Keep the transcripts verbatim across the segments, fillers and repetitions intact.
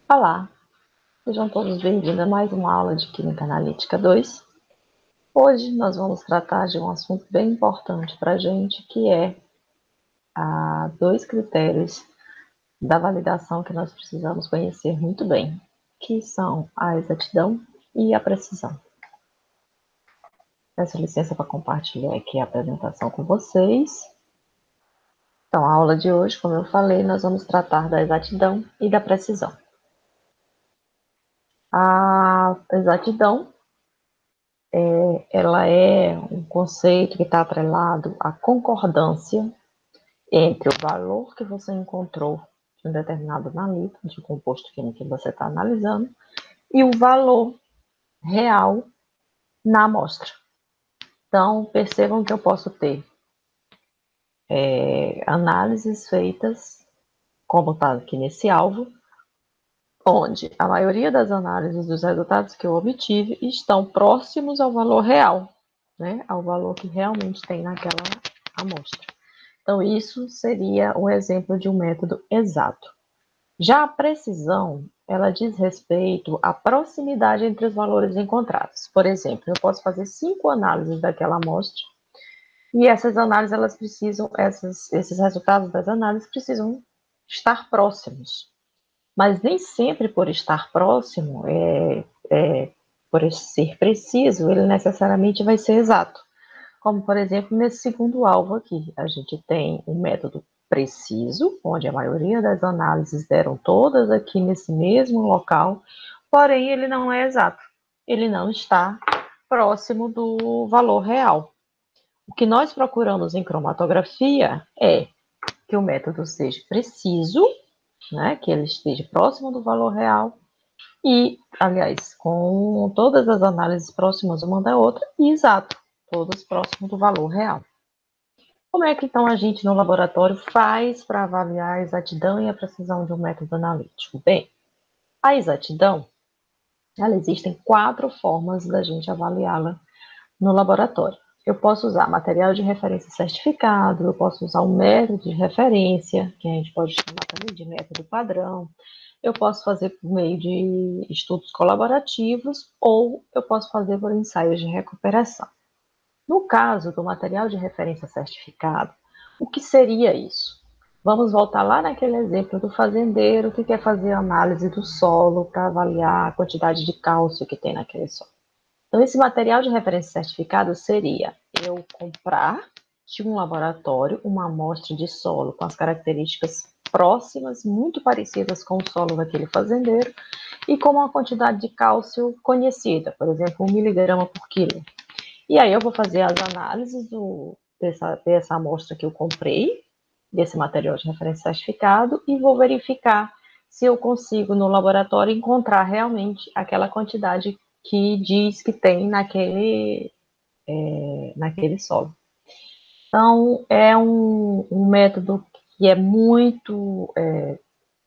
Olá, sejam todos bem-vindos a mais uma aula de Química Analítica dois. Hoje nós vamos tratar de um assunto bem importante para a gente, que é a dois critérios da validação que nós precisamos conhecer muito bem, que são a exatidão e a precisão. Peço licença para compartilhar aqui a apresentação com vocês. Então, a aula de hoje, como eu falei, nós vamos tratar da exatidão e da precisão. A exatidão É, ela é um conceito que está atrelado à concordância entre o valor que você encontrou de um determinado analito, de um composto químico que você está analisando, e o valor real na amostra. Então, percebam que eu posso ter é, análises feitas, como está aqui nesse alvo, onde a maioria das análises dos resultados que eu obtive estão próximos ao valor real, né, ao valor que realmente tem naquela amostra. Então, isso seria um exemplo de um método exato. Já a precisão, ela diz respeito à proximidade entre os valores encontrados. Por exemplo, eu posso fazer cinco análises daquela amostra, e essas análises, elas precisam, essas, esses resultados das análises precisam estar próximos. Mas nem sempre por estar próximo, é, é, por ser preciso, ele necessariamente vai ser exato. Como, por exemplo, nesse segundo alvo aqui, a gente tem um método preciso, onde a maioria das análises deram todas aqui nesse mesmo local, porém ele não é exato, ele não está próximo do valor real. O que nós procuramos em cromatografia é que o método seja preciso, né, que ele esteja próximo do valor real, e, aliás, com todas as análises próximas uma da outra, e exato, todas próximas do valor real. Como é que, então, a gente no laboratório faz para avaliar a exatidão e a precisão de um método analítico? Bem, a exatidão, ela existem quatro formas da gente avaliá-la no laboratório. Eu posso usar material de referência certificado, eu posso usar um método de referência, que a gente pode chamar também de método padrão, eu posso fazer por meio de estudos colaborativos ou eu posso fazer por ensaios de recuperação. No caso do material de referência certificado, o que seria isso? Vamos voltar lá naquele exemplo do fazendeiro que quer fazer análise do solo para avaliar a quantidade de cálcio que tem naquele solo. Então, esse material de referência certificado seria eu comprar de um laboratório uma amostra de solo com as características próximas, muito parecidas com o solo daquele fazendeiro, e com uma quantidade de cálcio conhecida, por exemplo, um miligrama por quilo. E aí eu vou fazer as análises do, dessa, dessa amostra que eu comprei, desse material de referência certificado, e vou verificar se eu consigo no laboratório encontrar realmente aquela quantidade que diz que tem naquele, é, naquele solo. Então, é um, um método que é muito é,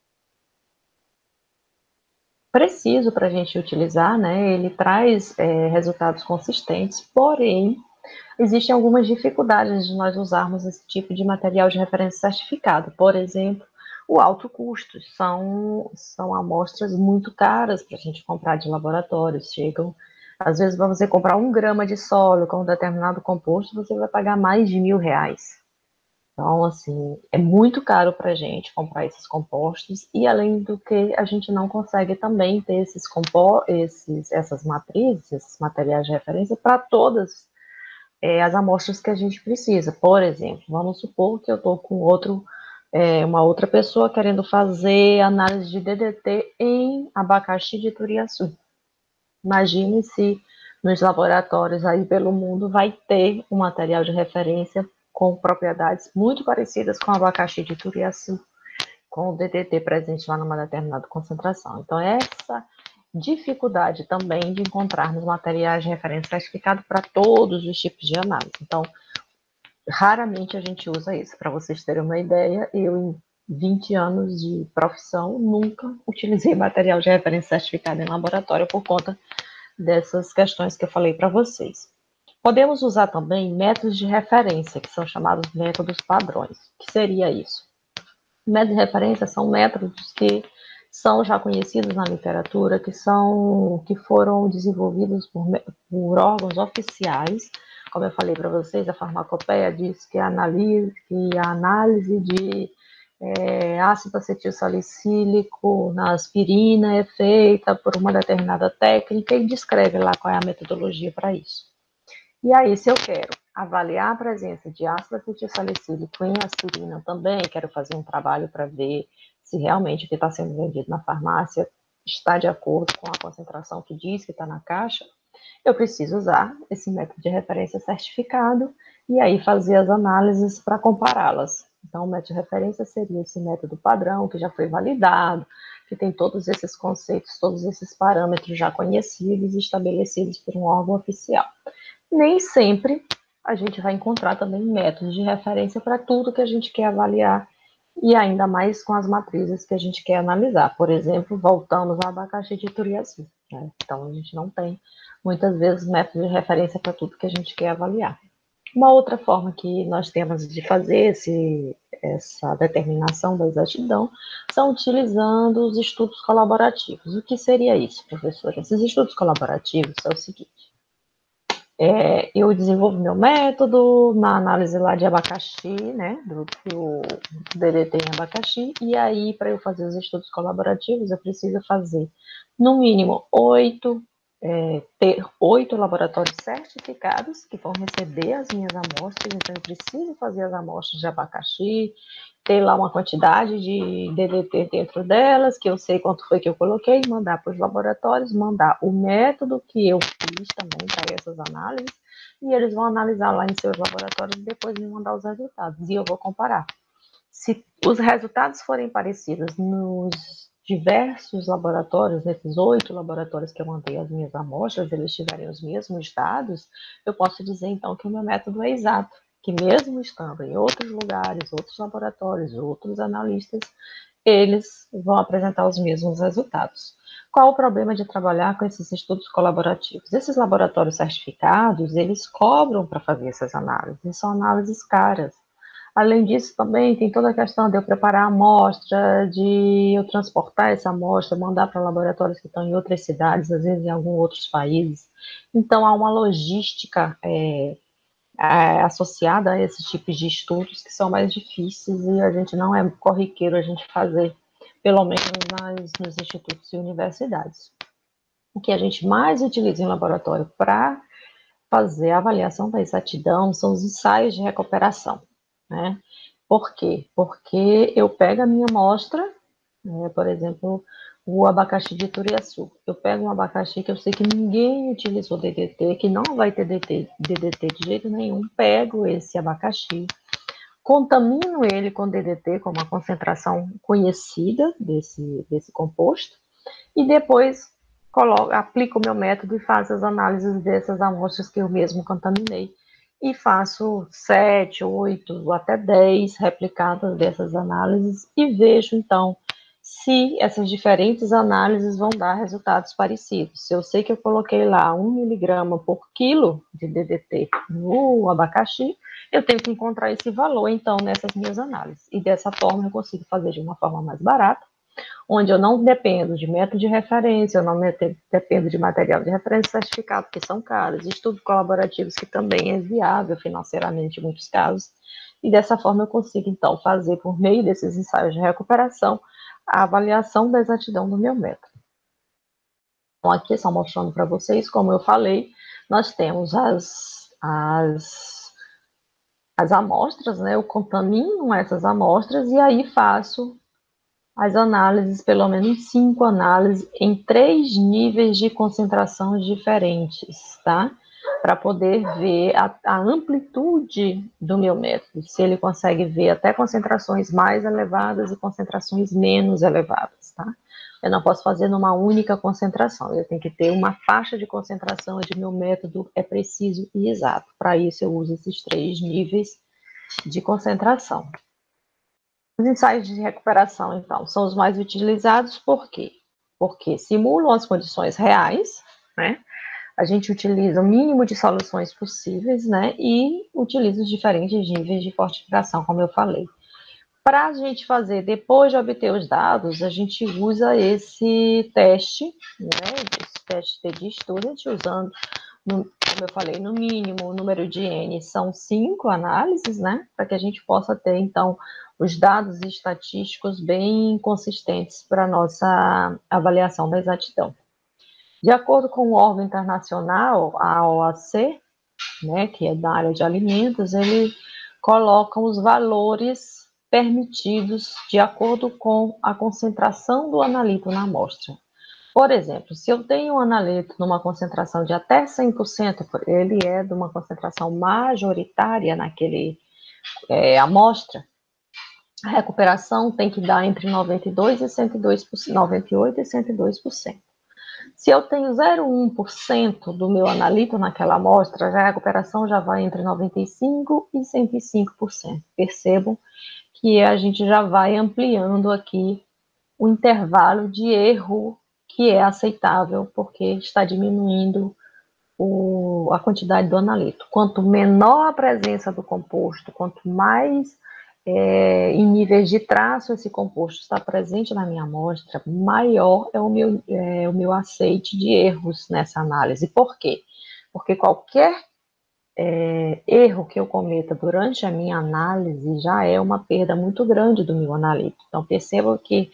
preciso para a gente utilizar, né? Ele traz é, resultados consistentes, porém, existem algumas dificuldades de nós usarmos esse tipo de material de referência certificado. Por exemplo, o alto custo. São, são amostras muito caras para a gente comprar de laboratórios. Chegam, às vezes, para você comprar um grama de solo com um determinado composto, você vai pagar mais de mil reais. Então, assim, é muito caro para a gente comprar esses compostos, e além do que, a gente não consegue também ter esses, compo esses essas matrizes, esses materiais de referência para todas é, as amostras que a gente precisa. Por exemplo, vamos supor que eu estou com outro, é, uma outra pessoa querendo fazer análise de D D T em abacaxi de Turiaçu. Imagine se nos laboratórios aí pelo mundo vai ter um material de referência com propriedades muito parecidas com o abacaxi de Turiaçu, com o D D T presente lá numa determinada concentração. Então, essa dificuldade também de encontrarmos materiais de referência certificados para todos os tipos de análise. Então, raramente a gente usa isso. Para vocês terem uma ideia, eu em vinte anos de profissão nunca utilizei material de referência certificado em laboratório por conta dessas questões que eu falei para vocês. Podemos usar também métodos de referência, que são chamados métodos padrões. O que seria isso? Métodos de referência são métodos que são já conhecidos na literatura, que, são, que foram desenvolvidos por, por órgãos oficiais. Como eu falei para vocês, a farmacopeia diz que a análise, que a análise de é, ácido acetilsalicílico na aspirina é feita por uma determinada técnica e descreve lá qual é a metodologia para isso. E aí, se eu quero avaliar a presença de ácido acetilsalicílico em aspirina também, quero fazer um trabalho para ver se realmente o que está sendo vendido na farmácia está de acordo com a concentração que diz que está na caixa, eu preciso usar esse método de referência certificado e aí fazer as análises para compará-las. Então, o método de referência seria esse método padrão, que já foi validado, que tem todos esses conceitos, todos esses parâmetros já conhecidos e estabelecidos por um órgão oficial. Nem sempre a gente vai encontrar também métodos de referência para tudo que a gente quer avaliar, e ainda mais com as matrizes que a gente quer analisar. Por exemplo, voltamos ao abacaxi de Turiaçu, né? Então, a gente não tem, muitas vezes, método de referência para tudo que a gente quer avaliar. Uma outra forma que nós temos de fazer esse, essa determinação da exatidão são utilizando os estudos colaborativos. O que seria isso, professora? Esses estudos colaborativos é o seguinte: É, eu desenvolvo meu método na análise lá de abacaxi, né, do que o D D T em abacaxi, e aí, para eu fazer os estudos colaborativos, eu preciso fazer, no mínimo, oito, é, ter oito laboratórios certificados que vão receber as minhas amostras, então eu preciso fazer as amostras de abacaxi, ter lá uma quantidade de D D T dentro delas, que eu sei quanto foi que eu coloquei, mandar para os laboratórios, mandar o método que eu fiz também para essas análises, e eles vão analisar lá em seus laboratórios e depois me mandar os resultados, e eu vou comparar. Se os resultados forem parecidos nos diversos laboratórios, nesses oito laboratórios que eu mandei as minhas amostras, eles tiverem os mesmos dados, eu posso dizer então que o meu método é exato, que mesmo estando em outros lugares, outros laboratórios, outros analistas, eles vão apresentar os mesmos resultados. Qual o problema de trabalhar com esses estudos colaborativos? Esses laboratórios certificados, eles cobram para fazer essas análises, são análises caras. Além disso, também tem toda a questão de eu preparar a amostra, de eu transportar essa amostra, mandar para laboratórios que estão em outras cidades, às vezes em alguns outros países. Então, há uma logística é, é, associada a esses tipos de estudos que são mais difíceis e a gente não é corriqueiro a gente fazer, pelo menos nas, nos institutos e universidades. O que a gente mais utiliza em laboratório para fazer a avaliação da exatidão são os ensaios de recuperação, né? Por quê? Porque eu pego a minha amostra, né, por exemplo, o abacaxi de Turiaçu. Eu pego um abacaxi que eu sei que ninguém utilizou D D T, que não vai ter D D T de jeito nenhum, pego esse abacaxi, contamino ele com D D T, com uma concentração conhecida desse, desse composto, e depois coloco, aplico o meu método e faço as análises dessas amostras que eu mesmo contaminei. E faço sete, oito, até dez replicadas dessas análises e vejo, então, se essas diferentes análises vão dar resultados parecidos. Se eu sei que eu coloquei lá um miligrama por quilo de D D T no abacaxi, eu tenho que encontrar esse valor, então, nessas minhas análises. E dessa forma eu consigo fazer de uma forma mais barata, onde eu não dependo de método de referência, eu não dependo de material de referência certificado, que são caros, estudos colaborativos, que também é viável financeiramente em muitos casos, e dessa forma eu consigo, então, fazer, por meio desses ensaios de recuperação, a avaliação da exatidão do meu método. Então, aqui só mostrando para vocês, como eu falei, nós temos as, as, as amostras, né? Eu contamino essas amostras e aí faço as análises, pelo menos cinco análises, em três níveis de concentração diferentes, tá? Para poder ver a, a amplitude do meu método, se ele consegue ver até concentrações mais elevadas e concentrações menos elevadas, tá? Eu não posso fazer numa única concentração, eu tenho que ter uma faixa de concentração onde meu método é preciso e exato. Para isso, eu uso esses três níveis de concentração. Os ensaios de recuperação, então, são os mais utilizados, por quê? Porque simulam as condições reais, né? A gente utiliza o mínimo de soluções possíveis, né? E utiliza os diferentes níveis de fortificação, como eu falei. Para a gente fazer, depois de obter os dados, a gente usa esse teste, né, esse teste de student, usando, no, como eu falei, no mínimo, o número de N são cinco análises, né, para que a gente possa ter, então, os dados estatísticos bem consistentes para a nossa avaliação da exatidão. De acordo com o órgão internacional, a O A C, né, que é da área de alimentos, ele coloca os valores permitidos de acordo com a concentração do analito na amostra. Por exemplo, se eu tenho um analito numa concentração de até cem por cento, ele é de uma concentração majoritária naquele é, amostra, a recuperação tem que dar entre noventa e dois por cento e cento e dois por cento, noventa e oito por cento e cento e dois por cento. Se eu tenho zero vírgula um por cento do meu analito naquela amostra, a recuperação já vai entre noventa e cinco por cento e cento e cinco por cento. Percebam que a gente já vai ampliando aqui o intervalo de erro que é aceitável, porque está diminuindo o, a quantidade do analito. Quanto menor a presença do composto, quanto mais é, em níveis de traço esse composto está presente na minha amostra, maior é o meu, é, o meu aceite de erros nessa análise. Por quê? Porque qualquer é, erro que eu cometa durante a minha análise já é uma perda muito grande do meu analito. Então, percebam que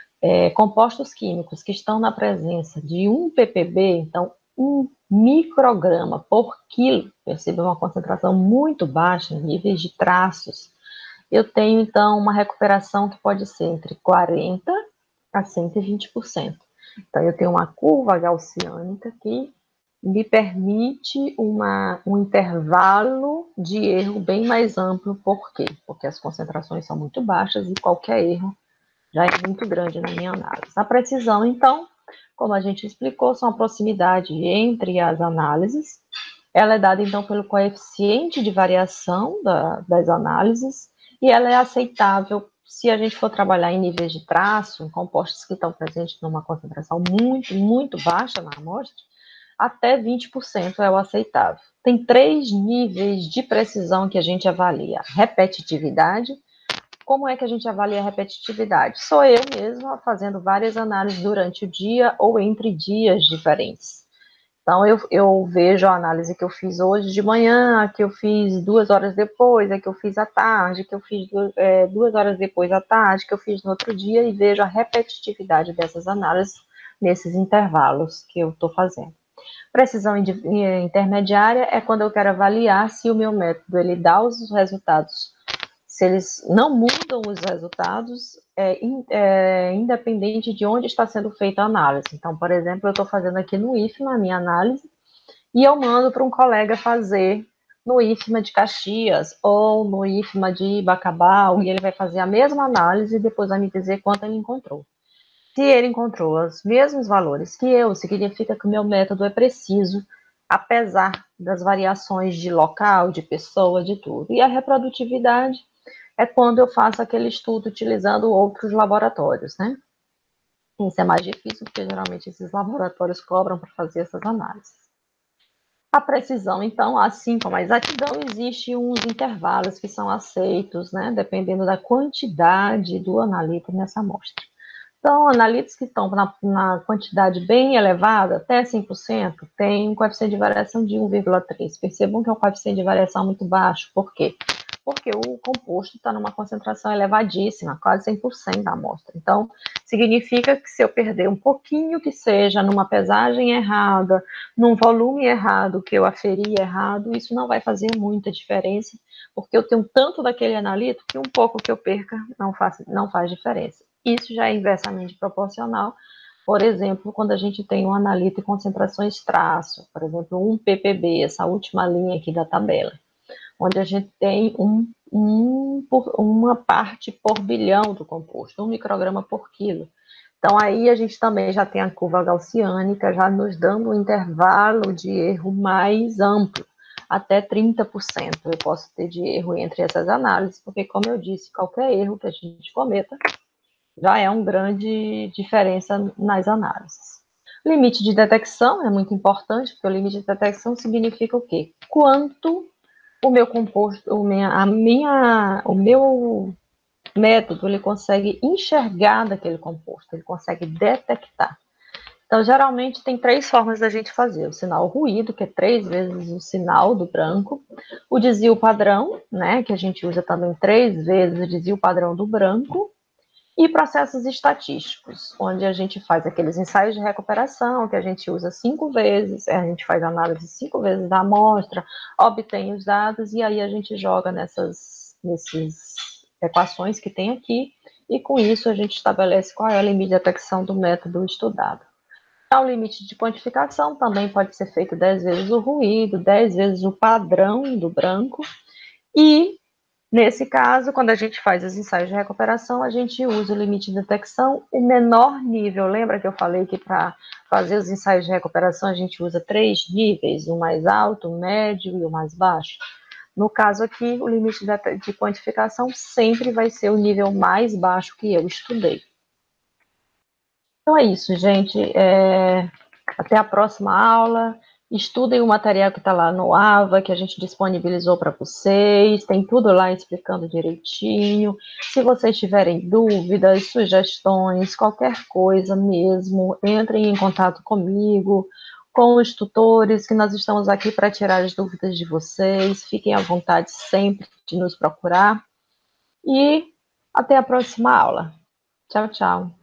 é, compostos químicos que estão na presença de um ppb, então um micrograma por quilo, percebam uma concentração muito baixa em níveis de traços, eu tenho, então, uma recuperação que pode ser entre quarenta por cento a cento e vinte por cento. Então, eu tenho uma curva gaussiânica que me permite uma, um intervalo de erro bem mais amplo. Por quê? Porque as concentrações são muito baixas e qualquer erro já é muito grande na minha análise. A precisão, então, como a gente explicou, são a proximidade entre as análises. Ela é dada, então, pelo coeficiente de variação da, das análises, e ela é aceitável se a gente for trabalhar em níveis de traço, em compostos que estão presentes numa concentração muito, muito baixa na amostra, até vinte por cento é o aceitável. Tem três níveis de precisão que a gente avalia: repetitividade. Como é que a gente avalia a repetitividade? Sou eu mesma fazendo várias análises durante o dia ou entre dias diferentes. Então, eu, eu vejo a análise que eu fiz hoje de manhã, a que eu fiz duas horas depois, a que eu fiz à tarde, que eu fiz duas, é, duas horas depois à tarde, que eu fiz no outro dia, e vejo a repetitividade dessas análises nesses intervalos que eu estou fazendo. Precisão intermediária é quando eu quero avaliar se o meu método ele dá os resultados, se eles não mudam os resultados, é, é, independente de onde está sendo feita a análise. Então, por exemplo, eu estou fazendo aqui no I F M A a minha análise, e eu mando para um colega fazer no I F M A de Caxias, ou no I F M A de Bacabal, e ele vai fazer a mesma análise e depois vai me dizer quanto ele encontrou. Se ele encontrou os mesmos valores que eu, significa que o meu método é preciso, apesar das variações de local, de pessoa, de tudo. E a reprodutividade é quando eu faço aquele estudo utilizando outros laboratórios, né? Isso é mais difícil, porque geralmente esses laboratórios cobram para fazer essas análises. A precisão, então, assim como a exatidão, existe uns intervalos que são aceitos, né? Dependendo da quantidade do analito nessa amostra. Então, analitos que estão na, na quantidade bem elevada, até cem por cento, tem um coeficiente de variação de um vírgula três. Percebam que é um coeficiente de variação muito baixo. Por quê? Porque o composto está numa concentração elevadíssima, quase cem por cento da amostra. Então, significa que se eu perder um pouquinho que seja numa pesagem errada, num volume errado, que eu aferi errado, isso não vai fazer muita diferença, porque eu tenho tanto daquele analito que um pouco que eu perca não faz, não faz diferença. Isso já é inversamente proporcional, por exemplo, quando a gente tem um analito e concentrações traço, por exemplo, um ppb, essa última linha aqui da tabela, onde a gente tem um, um, por, uma parte por bilhão do composto, um micrograma por quilo. Então, aí a gente também já tem a curva gaussiânica, já nos dando um intervalo de erro mais amplo, até trinta por cento eu posso ter de erro entre essas análises, porque, como eu disse, qualquer erro que a gente cometa já é uma grande diferença nas análises. Limite de detecção é muito importante, porque o limite de detecção significa o quê? Quanto o meu composto, o, minha, a minha, o meu método ele consegue enxergar daquele composto, ele consegue detectar. Então, geralmente, tem três formas da gente fazer. O sinal ruído, que é três vezes o sinal do branco. O desvio padrão, né, que a gente usa também três vezes o desvio padrão do branco. E processos estatísticos, onde a gente faz aqueles ensaios de recuperação, que a gente usa cinco vezes, a gente faz análise cinco vezes da amostra, obtém os dados, e aí a gente joga nessas, nessas equações que tem aqui, e com isso a gente estabelece qual é o limite de detecção do método estudado. O limite de quantificação também pode ser feito dez vezes o ruído, dez vezes o padrão do branco, e nesse caso, quando a gente faz os ensaios de recuperação, a gente usa o limite de detecção, o menor nível. Lembra que eu falei que para fazer os ensaios de recuperação a gente usa três níveis, o mais alto, o médio e o mais baixo? No caso aqui, o limite de quantificação sempre vai ser o nível mais baixo que eu estudei. Então é isso, gente. É... Até a próxima aula. Estudem o material que está lá no AVA, que a gente disponibilizou para vocês. Tem tudo lá explicando direitinho. Se vocês tiverem dúvidas, sugestões, qualquer coisa mesmo, entrem em contato comigo, com os tutores, que nós estamos aqui para tirar as dúvidas de vocês. Fiquem à vontade sempre de nos procurar. E até a próxima aula. Tchau, tchau.